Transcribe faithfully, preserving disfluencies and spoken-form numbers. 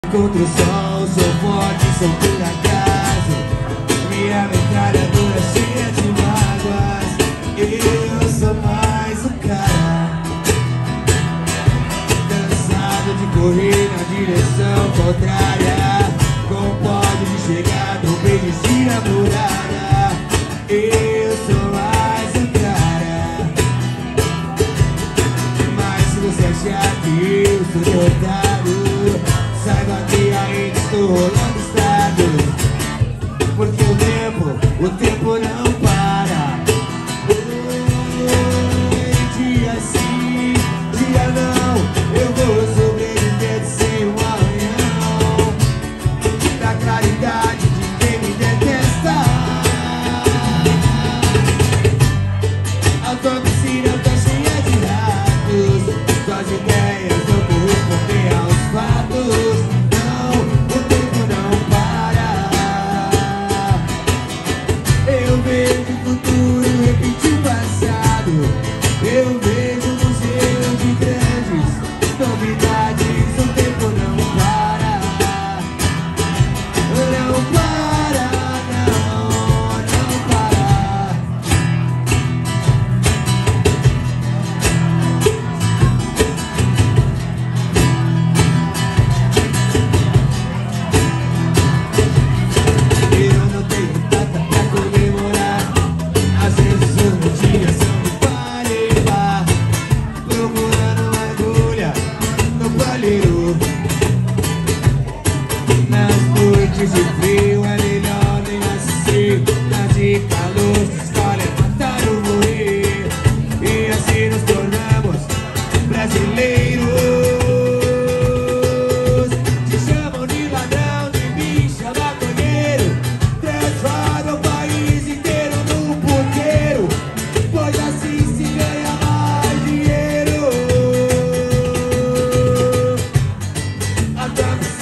Contra o sol, sou forte, sou por acaso. Minha metralhadora cheia de mágoas. Eu sou mais um cara cansado de correr na direção contrária, com pódio de chegada, um beijo de namorada. Eu sou mais um cara. Mas se você achar que eu sou derrotado, saiba que ainda estou rolando estado, porque o tempo, o tempo não para. Oi, dia sim, dia não, eu vou sobreviver sem um arranhão da claridade de quem me detesta. A tua piscina tá cheia de ratos, tuas ideias não correspondem aos fatos. Eu vejo um museu de grandes novidades. O tempo não para, não para, não, não para. Eu não tenho data pra comemorar, às vezes os meus dias são nas noites de frio é melhor nem nascer. Nas de calor se escolhe matar ou morrer. E assim nos tornamos brasileiros. Te chamam de ladrão, de bicha, maconheiro. Transforma o país inteiro num porqueiro, pois assim se ganha mais dinheiro. A